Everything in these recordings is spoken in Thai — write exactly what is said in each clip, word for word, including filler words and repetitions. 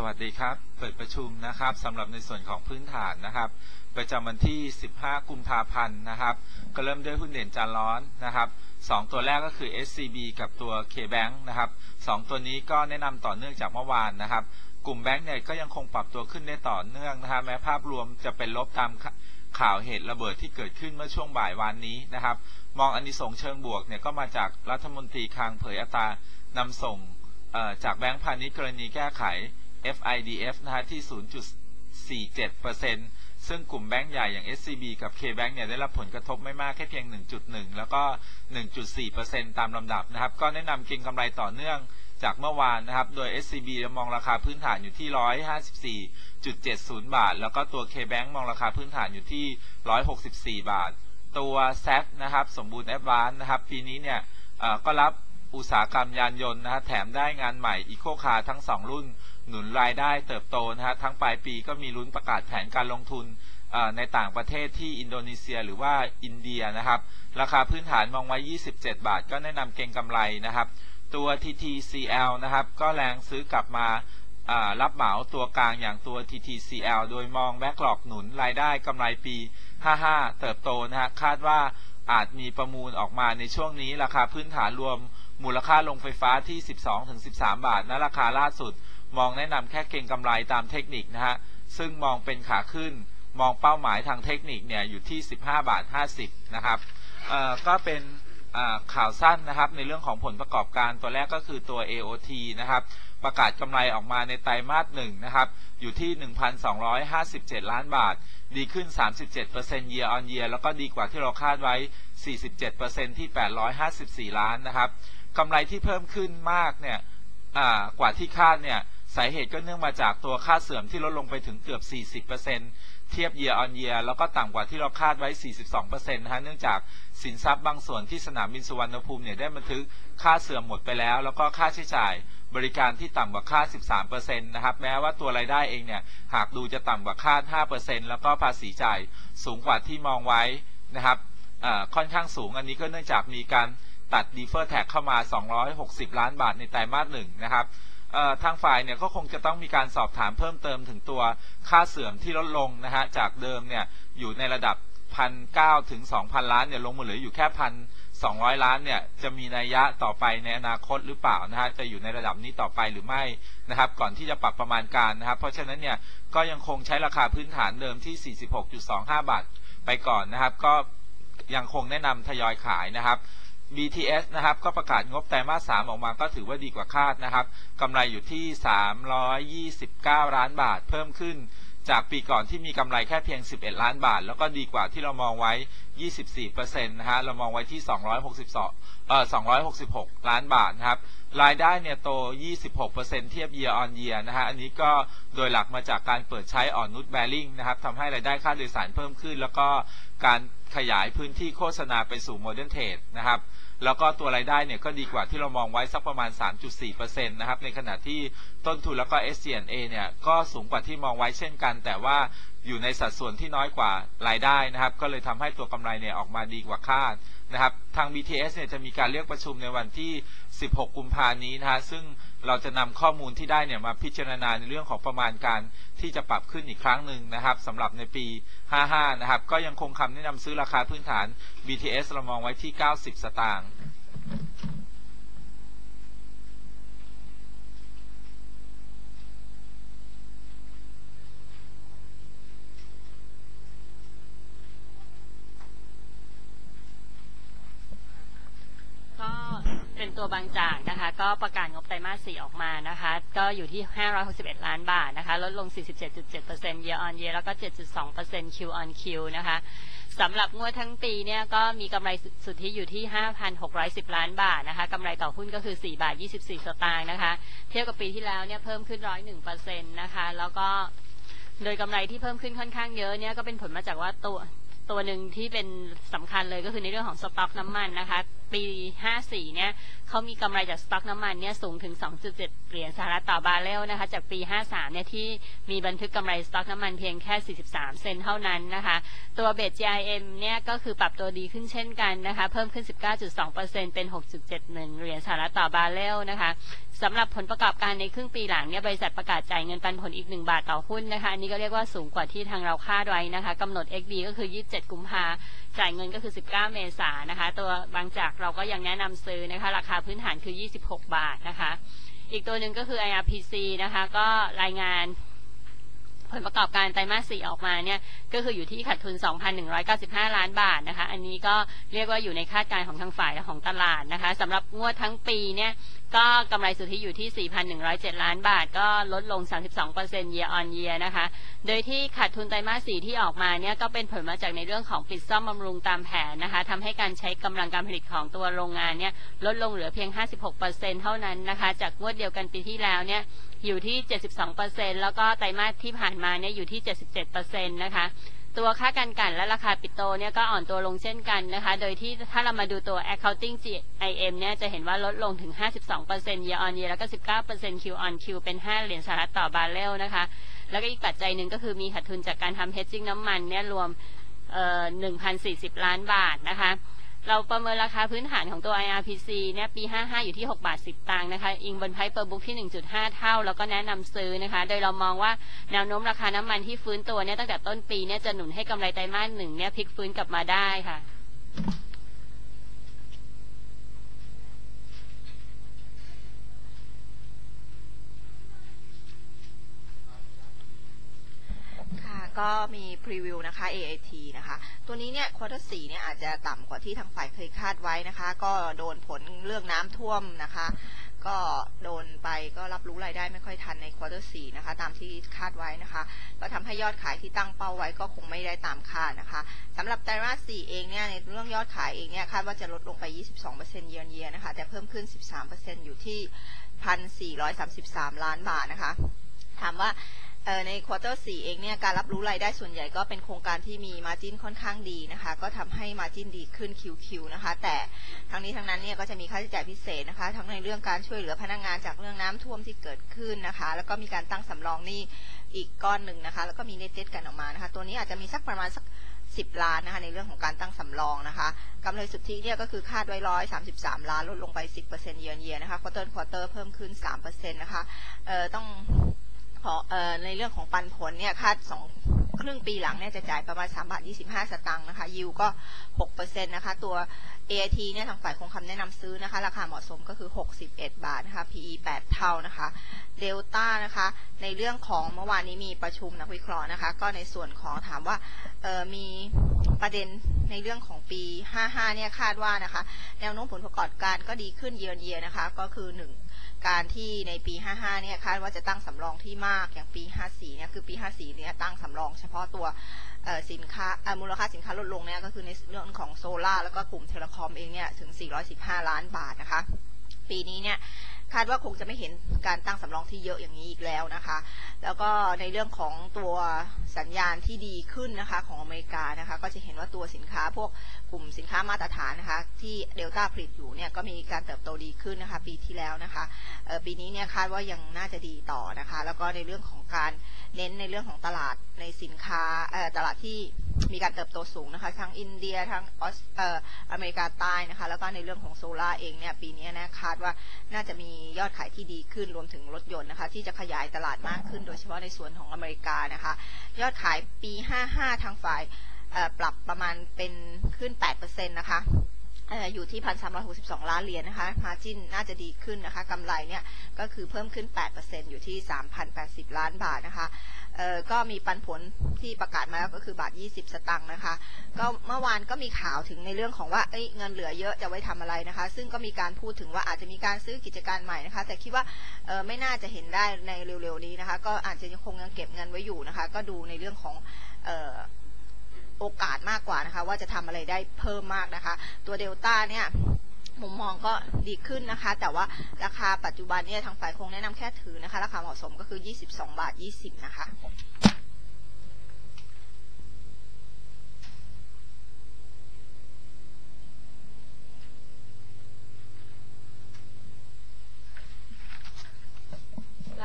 วัสดีครับเปิดประชุมนะครับสำหรับในส่วนของพื้นฐานนะครับประจำวันที่สิบห้ากุมภาพันธ์นะครับก็เริ่มด้วยหุ้นเด่นจานร้อนนะครับสองตัวแรกก็คือ เอส ซี บี กับตัว K-Bank นะครับสองตัวนี้ก็แนะนำต่อเนื่องจากเมื่อวานนะครับกลุ่มแบงก์เนี่ยก็ยังคงปรับตัวขึ้นได้ต่อเนื่องนะครับแม้ภาพรวมจะเป็นลบตามข่าวเหตุระเบิดที่เกิดขึ้นเมื่อช่วงบ่ายวานนี้นะครับมองอานิสงส์เชิงบวกเนี่ยก็มาจากรัฐมนตรีคลังเผยอัตรานำส่งจากแบงก์พาณิชย์กรณีแก้ไข เอฟ ไอ ดี เอฟ นะฮะที่ ศูนย์จุดสี่เจ็ดเปอร์เซ็นต์ ซึ่งกลุ่มแบงก์ใหญ่อย่าง เอส ซี บี กับ K-Bank เนี่ยได้รับผลกระทบไม่มากแค่เพียง หนึ่งจุดหนึ่ง แล้วก็ หนึ่งจุดสี่เปอร์เซ็นต์ ตามลำดับนะครับก็แนะนำเก็งกำไรต่อเนื่องจากเมื่อวานนะครับโดย เอส ซี บี มองราคาพื้นฐานอยู่ที่ หนึ่งร้อยห้าสิบสี่จุดเจ็ดศูนย์ บาทแล้วก็ตัว K-Bank มองราคาพื้นฐานอยู่ที่ หนึ่งร้อยหกสิบสี่ บาทตัว แซด นะครับสมบูรณ์แอดวานซ์นะครับปีนี้เนี่ยก็รับอุตสาหกรรมยานยนต์นะฮะแถมได้งานใหม่อีโคคาร์ทั้งสองรุ่นหนุนรายได้เติบโตนะฮะทั้งปลายปีก็มีลุ้นประกาศแผนการลงทุนในต่างประเทศที่อินโดนีเซียหรือว่าอินเดียนะครับราคาพื้นฐานมองไว้ยี่สิบเจ็ดบาทก็แนะนำเก็งกำไรนะครับตัว ที ที ซี แอล นะครับก็แรงซื้อกลับมารับเหมาตัวกลางอย่างตัว ที ที ซี แอล โดยมองแบ็กหลอกหนุนรายได้กำไรปีห้าสิบห้าเติบโตนะฮะคาดว่าอาจมีประมูลออกมาในช่วงนี้ราคาพื้นฐานรวมมูลค่าโรงไฟฟ้าที่ สิบสองถึงสิบสาม บาทและราคาล่าสุดมองแนะนำแค่เก็งกำไรตามเทคนิคนะฮะซึ่งมองเป็นขาขึ้นมองเป้าหมายทางเทคนิคเนี่ยอยู่ที่สิบห้าบาทห้าสิบนะครับเอ่อก็เป็นข่าวสั้นนะครับในเรื่องของผลประกอบการตัวแรกก็คือตัว เอ โอ ที นะครับประกาศกำไรออกมาในไตรมาสหนึ่งนะครับอยู่ที่ หนึ่งพันสองร้อยห้าสิบเจ็ด ล้านบาทดีขึ้น สามสิบเจ็ดเปอร์เซ็นต์ year on year แล้วก็ดีกว่าที่เราคาดไว้ สี่สิบเจ็ดเปอร์เซ็นต์ ที่ แปดร้อยห้าสิบสี่ ล้านนะครับกำไรที่เพิ่มขึ้นมากเนี่ยกว่าที่คาดเนี่ยสาเหตุก็เนื่องมาจากตัวค่าเสื่อมที่ลดลงไปถึงเกือบ สี่สิบเปอร์เซ็นต์ เทียบ year on year แล้วก็ต่ำกว่าที่เราคาดไว้ สี่สิบสองเปอร์เซ็นต์ นะฮะเนื่องจากสินทรัพย์บางส่วนที่สนามบินสุวรรณภูมิเนี่ยได้บันทึกค่าเสื่อมหมดไปแล้วแล้วก็ค่าใช้จ่ายบริการที่ต่ำกว่าคาด สิบสามเปอร์เซ็นต์ นะครับแม้ว่าตัวรายได้เองเนี่ยหากดูจะต่ำกว่าคาด ห้าเปอร์เซ็นต์ แล้วก็ภาษีจ่ายสูงกว่าที่มองไว้นะครับค่อนข้างสูงอันนี้ก็เนื่องจากมีการตัด defer tax เข้ามาสองร้อยหกสิบล้านบาทในไตรมาสหนึ่งนะครับทางฝ่ายเนี่ยก็คงจะต้องมีการสอบถามเพิ่มเติมถึงตัวค่าเสื่อมที่ลดลงนะฮะจากเดิมเนี่ยอยู่ในระดับ หนึ่งพันเก้าร้อย ถึง สองพัน ล้านเนี่ยลงมาเหลืออยู่แค่ หนึ่งพันสองร้อย ล้านเนี่ยจะมีนัยยะต่อไปในอนาคตหรือเปล่านะฮะจะอยู่ในระดับนี้ต่อไปหรือไม่นะครับก่อนที่จะปรับประมาณการนะครับเพราะฉะนั้นเนี่ยก็ยังคงใช้ราคาพื้นฐานเดิมที่ สี่สิบหกจุดสองห้า บาทไปก่อนนะครับก็ยังคงแนะนำทยอยขายนะครับบี ที เอส นะครับก็ประกาศงบไตรมาสสามออกมาก็ถือว่าดีกว่าคาดนะครับกำไรอยู่ที่สามร้อยยี่สิบเก้าล้านบาทเพิ่มขึ้นจากปีก่อนที่มีกำไรแค่เพียงสิบเอ็ดล้านบาทแล้วก็ดีกว่าที่เรามองไว้ ยี่สิบสี่เปอร์เซ็นต์ นะฮะเรามองไว้ที่สองร้อยหกสิบสองเอ่อสองร้อยหกสิบหกล้านบาทนะครับรายได้เนี่ยโต ยี่สิบหกเปอร์เซ็นต์ เทียบ year on year นะฮะอันนี้ก็โดยหลักมาจากการเปิดใช้อ่อนนุชแบริ่งนะครับทำให้รายได้ค่าโดยสารเพิ่มขึ้นแล้วก็การขยายพื้นที่โฆษณาไปสู่โมเดิร์นเทรดนะครับแล้วก็ตัวรายได้เนี่ยก็ดีกว่าที่เรามองไว้สักประมาณ สามจุดสี่เปอร์เซ็นต์ นะครับในขณะที่ต้นทุนแล้วก็ เอส จี แอนด์ เอ เนี่ยก็สูงกว่าที่มองไว้เช่นกันแต่ว่าอยู่ในสัดส่วนที่น้อยกว่ารายได้นะครับก็เลยทำให้ตัวกำไรเนี่ยออกมาดีกว่าคาดนะครับทาง บี ที เอส เนี่ยจะมีการเรียกประชุมในวันที่สิบหกกุมภาพันธ์นี้นะฮะซึ่งเราจะนำข้อมูลที่ได้เนี่ยมาพิจารณาในเรื่องของประมาณการที่จะปรับขึ้นอีกครั้งหนึ่งนะครับสำหรับในปีห้าสิบห้านะครับก็ยังคงคำแนะนำซื้อราคาพื้นฐาน บี ที เอส เรามองไว้ที่เก้าสิบสตางค์เป็นตัวบางจากนะคะก็ประกาศงบไตรมาสสี่ออกมานะคะก็อยู่ที่ห้าร้อยหกสิบเอ็ดล้านบาทนะคะลดลง สี่สิบเจ็ดจุดเจ็ดเปอร์เซ็นต์ year on year แล้วก็ เจ็ดจุดสองเปอร์เซ็นต์ Q on Q นะคะสำหรับงวดทั้งปีเนี่ยก็มีกำไรสุทธิอยู่ที่ ห้าพันหกร้อยสิบ ล้านบาทนะคะกำไรต่อหุ้นก็คือ สี่บาทยี่สิบสี่สตางค์นะคะเทียบกับปีที่แล้วเนี่ยเพิ่มขึ้น หนึ่งร้อยเอ็ดเปอร์เซ็นต์ นะคะแล้วก็โดยกำไรที่เพิ่มขึ้นค่อนข้างเยอะเนี่ยก็เป็นผลมาจากว่าตัวตัวหนึ่งที่เป็นสำคัญเลยก็คือในเรื่องของสต็อกน้ำมันนะคะปีห้าสี่เนี่ยเขามีกำไรจากสต็อกน้ำมันเนี่ยสูงถึง สองจุดเจ็ด เหรียญสหรัฐต่อบาร์เรลนะคะจากปีห้าสามเนี่ยที่มีบันทึกกำไรสต็อกน้ำมันเพียงแค่สี่สิบสามเซนต์เท่านั้นนะคะตัวเบส จี ไอ เอ็ม เนี่ยก็คือปรับตัวดีขึ้นเช่นกันนะคะเพิ่มขึ้น สิบเก้าจุดสองเปอร์เซ็นต์ เป็น หกจุดเจ็ดหนึ่ง เหรียญสหรัฐต่อบาร์เรลนะคะสำหรับผลประกอบการในครึ่งปีหลังเนี่ยบริษัทประกาศจ่ายเงินปันผลอีกหนึ่งบาทต่อหุ้นนะคะอันนี้ก็เรียกว่าสูงกว่าที่ทางเราคาดไว้นะคะกำหนด เอ็กซ์ ดี ก็คือยี่สิบเจ็ดกุมภาจ่ายเงินก็คือสิบเก้าเมษายนนะคะตัวบางจากเราก็ยังแนะนำซื้อนะคะราคาพื้นฐานคือยี่สิบหกบาทนะคะอีกตัวหนึ่งก็คือ ไอ อาร์ พี ซี นะคะก็รายงานผลประกอบการไตรมาสสี่ออกมาเนี่ยก็คืออยู่ที่ขาดทุน สองพันหนึ่งร้อยเก้าสิบห้า ล้านบาทนะคะอันนี้ก็เรียกว่าอยู่ในคาดการณ์ของทางฝ่ายของตลาดนะคะสำหรับงวดทั้งปีเนี่ยก็กำไรสุทธิอยู่ที่ สี่พันหนึ่งร้อยเจ็ด ล้านบาทก็ลดลง สามสิบสองเปอร์เซ็นต์ year on year นะคะโดยที่ขาดทุนไตรมาสสี่ที่ออกมาเนี่ยก็เป็นผลมาจากในเรื่องของปิดซ่อมบำรุงตามแผนนะคะทำให้การใช้กำลังการผลิตของตัวโรงงานเนี่ยลดลงเหลือเพียง ห้าสิบหกเปอร์เซ็นต์ เท่านั้นนะคะจากงวดเดียวกันปีที่แล้วเนี่ยอยู่ที่ เจ็ดสิบสองเปอร์เซ็นต์ แล้วก็ไตรมาสที่ผ่านมาเนี่ยอยู่ที่ เจ็ดสิบเจ็ดเปอร์เซ็นต์ นะคะตัวค่าการกลั่นและราคาปิโตรเนี่ยก็อ่อนตัวลงเช่นกันนะคะโดยที่ถ้าเรามาดูตัว accounting จี ไอ เอ็ม เนี่ยจะเห็นว่าลดลงถึง ห้าสิบสองเปอร์เซ็นต์ year on year แล้วก็ สิบเก้าเปอร์เซ็นต์ Q on Q เป็นห้าเหรียญสหรัฐต่อบาร์เรลนะคะแล้วก็อีกปัจจัยหนึ่งก็คือมีขาดทุนจากการทำ hedging น้ำมันเนี่ยรวมเอ่อ หนึ่งพันสี่สิบ ล้านบาทนะคะเราประเมินราคาพื้นฐานของตัว ไอ อาร์ พี ซี เนี่ยปีห้าสิบห้าอยู่ที่หกบาทสิบตังค์นะคะอิงบนไพร์เปอร์บุ๊กที่ หนึ่งจุดห้า เท่าแล้วก็แนะนำซื้อนะคะโดยเรามองว่าแนวโน้มราคาน้ำมันที่ฟื้นตัวเนี่ยตั้งแต่ต้นปีเนี่ยจะหนุนให้กำไรไตรมาสหนึ่งเนี่ยพลิกฟื้นกลับมาได้ค่ะก็มีพรีวิวนะคะ เอ ไอ ที นะคะตัวนี้เนี่ยควอเตอร์สี่เนี่ยอาจจะต่ำกว่าที่ทางฝ่ายเคยคาดไว้นะคะก็โดนผลเรื่องน้ำท่วมนะคะก็โดนไปก็รับรู้รายได้ไม่ค่อยทันในควอเตอร์สี่นะคะตามที่คาดไว้นะคะก็ทำให้ยอดขายที่ตั้งเป้าไว้ก็คงไม่ได้ตามคาดนะคะสำหรับไตรมาสสี่เองเนี่ยในเรื่องยอดขายเองเนี่ยคาดว่าจะลดลงไป ยี่สิบสองเปอร์เซ็นต์ year on year นะคะแต่เพิ่มขึ้น สิบสามเปอร์เซ็นต์ อยู่ที่ หนึ่งพันสี่ร้อยสามสิบสาม ล้านบาทนะคะถามว่าในควอเตอร์สี่เองเนี่ยการรับรู้รายได้ส่วนใหญ่ก็เป็นโครงการที่มีมาร์จิ้นค่อนข้างดีนะคะก็ทำให้มาร์จิ้นดีขึ้น คิว คิว นะคะแต่ทั้งนี้ทั้งนั้นเนี่ยก็จะมีค่าใช้จ่ายพิเศษนะคะทั้งในเรื่องการช่วยเหลือพนักงานจากเรื่องน้ำท่วมที่เกิดขึ้นนะคะแล้วก็มีการตั้งสำรองหนี้อีกก้อนหนึ่งนะคะแล้วก็มีเน็ตเจ็ตกันออกมานะคะตัวนี้อาจจะมีสักประมาณสักสิบล้านนะคะในเรื่องของการตั้งสำรองนะคะกำไรสุทธิเนี่ยก็คือคาดไว้หนึ่งร้อยสามสิบสามล้านลดลงไป สิบเปอร์เซ็นต์ year on year นะคะควอเตอร์ควอเตอร์เพิ่มขึ้น สามเปอร์เซ็นต์ นะคะเอ่อต้องในเรื่องของปันผลเนี่ยคาดสองครึ่งปีหลังเนี่ยจะจ่ายประมาณสามบาทยี่สิบห้าสตางค์นะคะยิวก็ หกเปอร์เซ็นต์ นะคะตัว เอ ไอ ที เนี่ยทางฝ่ายคงคำแนะนำซื้อนะคะราคาเหมาะสมก็คือหกสิบเอ็ดบาทนะคะ พี อี แปดเท่านะคะเดลต้านะคะในเรื่องของเมื่อวานนี้มีประชุมนักวิเคราะห์นะคะก็ในส่วนของถามว่าเอ่อมีประเด็นในเรื่องของปีห้าสิบห้าเนี่ยคาดว่านะคะแนวโน้มผลประกอบการก็ดีขึ้น year on year นะคะก็คือหนึ่งการที่ในปีห้าสิบห้าเนี่ยคาดว่าจะตั้งสำรองที่มากอย่างปีห้าสิบสี่เนี่ยคือปีห้าสิบสี่เนี่ยตั้งสำรองเฉพาะตัวสินค้ามูลค่าสินค้าลดลงเนี่ยก็คือในเรื่องของโซล่าแล้วก็กลุ่มเทเลคอมเองเนี่ยถึงสี่ร้อยสิบห้าล้านบาทนะคะปีนี้เนี่ยคาดว่าคงจะไม่เห็นการตั้งสำรองที่เยอะอย่างนี้อีกแล้วนะคะแล้วก็ในเรื่องของตัวสัญญาณที่ดีขึ้นนะคะของอเมริกานะคะก็จะเห็นว่าตัวสินค้าพวกกลุ่มสินค้ามาตรฐานนะคะที่เดลต้าผลิตอยู่เนี่ยก็มีการเติบโตดีขึ้นนะคะปีที่แล้วนะคะปีนี้เนี่ยคาดว่ายังน่าจะดีต่อนะคะแล้วก็ในเรื่องของการเน้นในเรื่องของตลาดในสินค้าตลาดที่มีการเติบโตสูงนะคะทั้งอินเดียทั้งออสเอ่ออเมริกาใต้นะคะแล้วก็ในเรื่องของโซล่าเองเนี่ยปีนี้นะคาดว่าน่าจะมียอดขายที่ดีขึ้นรวมถึงรถยนต์นะคะที่จะขยายตลาดมากขึ้นโดยเฉพาะในส่วนของอเมริกานะคะยอดขายปีห้าสิบห้าทางฝ่ายปรับประมาณเป็นขึ้น แปดเปอร์เซ็นต์ นะคะอยู่ที่ หนึ่งพันสามร้อยหกสิบสอง ล้านเหรียญนะคะมาร์จิ้นน่าจะดีขึ้นนะคะกำไรเนี่ยก็คือเพิ่มขึ้น แปดเปอร์เซ็นต์ อยู่ที่ สามพันแปดสิบ ล้านบาทนะคะเอ่อก็มีปันผลที่ประกาศมาแล้วก็คือบาทยี่สิบสตางค์นะคะก็เมื่อวานก็มีข่าวถึงในเรื่องของว่าเอ้ยเงินเหลือเยอะจะไว้ทำอะไรนะคะซึ่งก็มีการพูดถึงว่าอาจจะมีการซื้อกิจการใหม่นะคะแต่คิดว่าเอ่อไม่น่าจะเห็นได้ในเร็วๆนี้นะคะก็อาจจะยังคงยังเก็บเงินไว้อยู่นะคะก็ดูในเรื่องของเอ่อโอกาสมากกว่านะคะว่าจะทำอะไรได้เพิ่มมากนะคะตัวเดลต้าเนี่ยมุมมองก็ดีขึ้นนะคะแต่ว่าราคาปัจจุบันเนี่ยทางฝ่ายคงแนะนำแค่ถือนะคะราคาเหมาะสมก็คือยี่สิบสองบาทยี่สิบนะคะ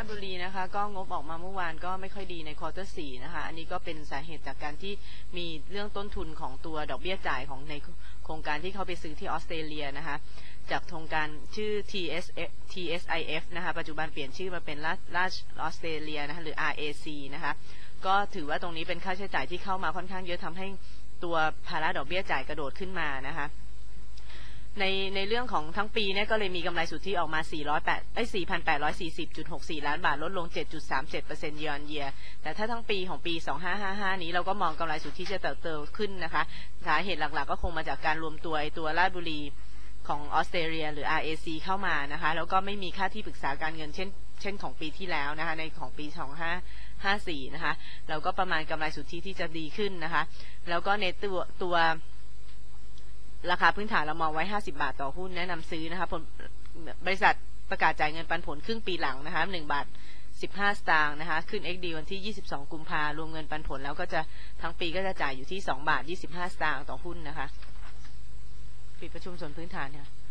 บุรีนะคะก็งบออกมาเมื่อวานก็ไม่ค่อยดีในควอเตอร์สี่นะคะอันนี้ก็เป็นสาเหตุจากการที่มีเรื่องต้นทุนของตัวดอกเบี้ยจ่ายของในโครงการที่เขาไปซื้อที่ออสเตรเลียนะคะจากโครงการชื่อ ที เอส เอฟ ที เอส ไอ เอฟ นะคะปัจจุบันเปลี่ยนชื่อมาเป็นราชออสเตรเลียนะคะหรือ อาร์ เอ ซี นะคะก็ถือว่าตรงนี้เป็นค่าใช้จ่ายที่เข้ามาค่อนข้างเยอะทำให้ตัวภาระดอกเบี้ยจ่ายกระโดดขึ้นมานะคะในในเรื่องของทั้งปีเนี่ยก็เลยมีกำไรสุทธิออกมาสี่ร้อยแปดเอ้ย สี่พันแปดร้อยสี่สิบจุดหกสี่ ล้านบาทลดลง เจ็ดจุดสามเจ็ดเปอร์เซ็นต์ year on year แต่ถ้าทั้งปีของปีสองพันห้าร้อยห้าสิบห้านี้เราก็มองกำไรสุทธิจะเติบโตขึ้นนะคะสาเหตุหลักๆก็คงมาจากการรวมตัวไอตัวราชบุรีของออสเตรเลียหรือ อาร์ เอ ซี เข้ามานะคะแล้วก็ไม่มีค่าที่ปรึกษาการเงินเช่นเช่นของปีที่แล้วนะคะในของปีสองพันห้าร้อยห้าสิบสี่นะคะเราก็ประมาณกำไรสุทธิที่จะดีขึ้นนะคะแล้วก็ในตัวตัวราคาพื้นฐานเรามองไว้ห้าสิบบาทต่อหุ้นแนะนำซื้อนะคะบริษัทประกาศจ่ายเงินปันผลครึ่งปีหลังนะคะหนึ่งบาทสิบห้าสตางค์นะคะขึ้น เอ็กซ์ ดี วันที่ยี่สิบสองกุมภาพันธ์รวมเงินปันผลแล้วก็จะทั้งปีก็จะจ่ายอยู่ที่สองบาทยี่สิบห้าสตางค์ต่อหุ้นนะคะปิดประชุมส่วนพื้นฐานค่ะ